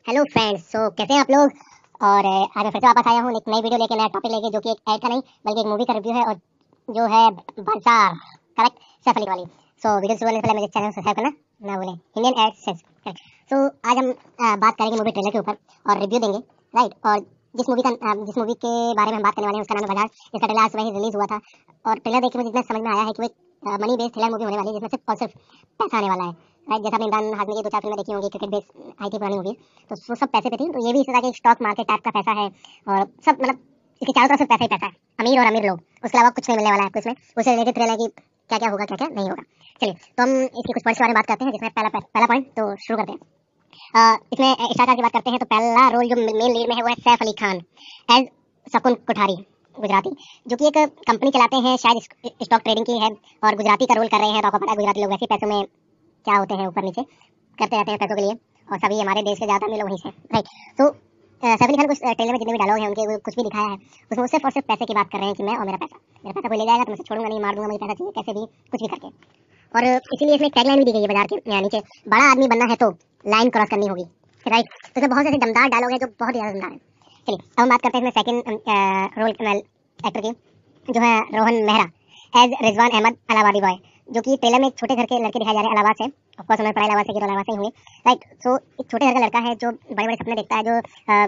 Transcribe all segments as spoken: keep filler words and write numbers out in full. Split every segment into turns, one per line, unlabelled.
Hello friends, so कैसे हैं आप लोग। और अ, आज मैं फिर से वापस आया हूँ एक नई वीडियो लेके, नया टॉपिक लेके, जो कि एक ऐड का नहीं बल्कि एक मूवी का रिव्यू है, और जो है बाजार। करेक्ट, सैफ अली वाली। सो वीडियो शुरू करने से पहले मुझे चैनल सब्सक्राइब करना ना भूलें। Indian ad sense. सो आज हम अ, बात करेंगे मूवी ट्रेलर के ऊपर और रिव्यू देंगे, राइट। और जिस मूवी का अ, जिस मूवी के बारे में हम बात करने वाले हैं उसका नाम है बाजार। इसका ट्रेलर आज वही रिलीज हुआ था, और ट्रेलर देख के मुझे इतना समझ में आया है कि वो मनी बेस्ड थ्रिलर मूवी होने वाली है, जिसमें सिर्फ और सिर्फ पैसा आने वाला है, राइट। जैसा आपने इमरान हाशमी की दो चार फिल्में देखी होंगी, क्रिकेट बेस्ड आई थी पुरानी मूवी, तो वो सब पैसे पे थी। तो ये भी इस तरह के स्टॉक मार्केट टाइप का पैसा है, और सब मतलब इसके चारों तरफ सिर्फ पैसा ही पैसा है, अमीर और अमीर लोग, उसके अलावा कुछ नहीं मिलने वाला है आपको इसमें। उससे रिलेटेड थ्रिलर है कि क्या क्या होगा क्या क्या नहीं होगा। चलिए, तो हम इसके कुछ पॉइंट्स के बारे में बात करते हैं, जिसमें पहला पहला पॉइंट तो शुरू करते हैं। अ, इसमें स्टार्टर की बात करते हैं तो पहला रोल जो मेन लीड में है वो है सैफ अली खान एज शकुन कोठारी, गुजराती, जो कि एक कंपनी चलाते हैं, शायद स्टॉक ट्रेडिंग की है, और गुजराती का रोल कर रहे हैं। तो आपको पता है गुजराती लोग वैसे पैसों में क्या होते हैं, ऊपर नीचे करते रहते हैं पैसों के लिए, और सभी हमारे देश के ज़्यादा मिलो वहीं से, राइट। तो सैफ अली खान कुछ ट्रेलर में जितने भी डायलॉग हैं उनके, वो कुछ भी दिखाया है उसमें वो सिर्फ और सिर्फ पैसे की बात कर रहे हैं कि मैं और मेरा पैसा, मेरा पैसा कोई ले जाएगा तो मैं उसे छोड़ूंगा नहीं, मार दूंगा, मुझे पैसा चाहिए कैसे भी, कुछ भी करके। और इसीलिए इसमें टैगलाइन भी दी गई है बाजार के या नीचे, बड़ा आदमी बनना है तो लाइन क्रॉस करनी होगी, राइट। तो इसमें बहुत से ऐसे दमदार डायलॉग है जो बहुत ज़्यादा दमदार है। चलिए, अब हम बात करते हैं इसमें सेकंड रोल एक्टर की, जो है रोहन मेहरा एज रिजवान अहमद अलाहाबादी बॉय, जो कि ट्रेलर में एक छोटे घर के लड़के दिखाए जा रहे हैं इलाहाबाद से। ऑफ कोर्स उन्होंने पढ़ा इलाहाबाद से, इलाहाबाद से ही हुए, राइट। सो एक छोटे घर का लड़का है जो बड़े बड़े सपने देखता है, जो अ,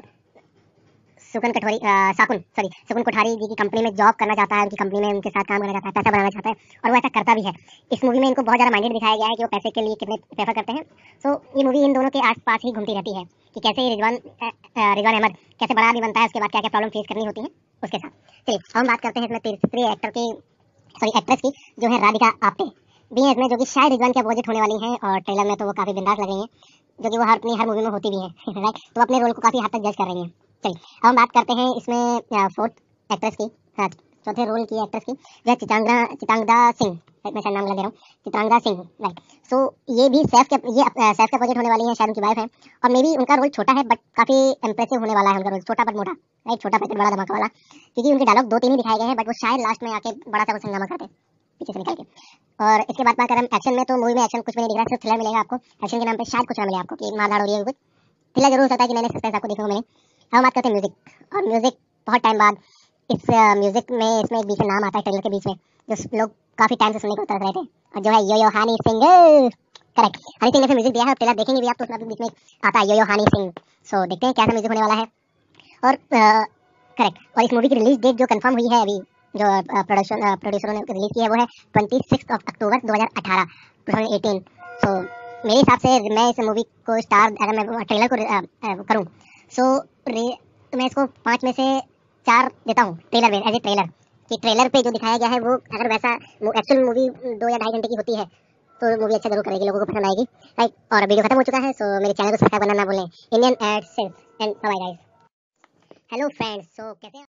सुकन कठोरी साकुन सॉरी सुकन कोठारी जी की कंपनी में जॉब करना चाहता है, उनकी कंपनी में उनके साथ काम करना चाहता है, पैसा बनाना चाहता है, और वो ऐसा करता भी है। इस मूवी में इनको बहुत ज़्यादा माइंडेड दिखाया गया है कि वो पैसे के लिए कितने प्रेफर करते हैं। सो ये मूवी इन दोनों के आसपास ही घूमती रहती है कि कैसे रिजवान रिजवान अहमद कैसे बड़ा आदमी बनता है, उसके बाद क्या क्या प्रॉब्लम फेस करनी होती है उसके साथ। चलिए, हम बात करते हैं इसमें तीसरी एक्टर की सॉरी एक्ट्रेस की, जो है राधिका आप्टे भी है इसमें, जो कि शायद रिजवान के अपोजिट होने वाली हैं, और ट्रेलर में तो वो काफ़ी बिंदास लग रही हैं, जो कि वो हर अपनी हर मूवी में होती भी है, राइट। तो अपने रोल को काफ़ी हद तक जज कर रही हैं। चलिए, अब हम बात करते हैं इसमें फोर्थ एक्ट्रेस की, हाँ, चौथे रोल की एक्ट्रेस की, जो है चित्रांगदा चित्रांगदा सिंह, मैं शायद नाम लग दे रहा हूँ, चित्रांगदा सिंह, राइट। सो ये भी सैफ के ये अ, सैफ के अपोजिट होने वाली है, शायद उनकी वाइफ है, और मे बी उनका रोल छोटा है बट काफ़ी इंप्रेसिव होने वाला है उनका रोल, छोटा बट मोटा, राइट, छोटा पैकेट बड़ा धमाका वाला, क्योंकि उनके डायलॉग दो तीन ही दिखाए गए हैं, बट वो शायद लास्ट में आके बड़ा सा कुछ हंगामा करते हैं पीछे से निकल के। और इसके बाद बात करें एक्शन में, तो मूवी में एक्शन कुछ भी नहीं दिख रहा है, सिर्फ थ्रिलर मिलेगा आपको। एक्शन के नाम पे शायद कुछ ना मिले आपको कि मारधाड़ हो रही है कुछ, थ्रिलर जरूर हो सकता है कि नए नए सस्पेंस आपको देखने को मिले। अब हम बात करते हैं म्यूजिक, और म्यूजिक बहुत टाइम बाद इस म्यूजिक में इसमें एक बीच में नाम आता है ट्रेलर के बीच में, जो लोग काफी टाइम से सुनने को तरस रहे थे, और जो है yo yo Honey Singh, correct, Honey Singh ने म्यूजिक दिया है, ट्रेलर देखेंगे भी आप तो उसमें बीच में आता है यो यो हनी सिंह। सो देखते हैं कैसा म्यूजिक होने वाला है। और करेक्ट, और इस मूवी की रिलीज डेट जो कंफर्म हुई है अभी, जो प्रोडक्शन प्रोड्यूसरों ने रिलीज की है, वो है ट्वेंटी सिक्स ऑफ अक्टूबर दो हज़ार अठारह टू थाउजेंड एटीन। सो मेरे हिसाब से मैं इस मूवी को स्टार, अगर मैं ट्रेलर को करूँ सो तो मैं इसको पाँच में से चार देता हूँ ट्रेलर में, एज ए ट्रेलर, कि ट्रेलर पे जो दिखाया गया है वो अगर वैसा एक्चुअल मूवी दो या ढाई घंटे की होती है तो मूवी अच्छा जरूर करेगी, लोगों को पसंद आएगी, राइट। और वीडियो खत्म हो चुका है, सो मेरे चैनल को सब्सक्राइब करना ना भूलें। Indian ad sense and bye guys. Hello friends, so कैसे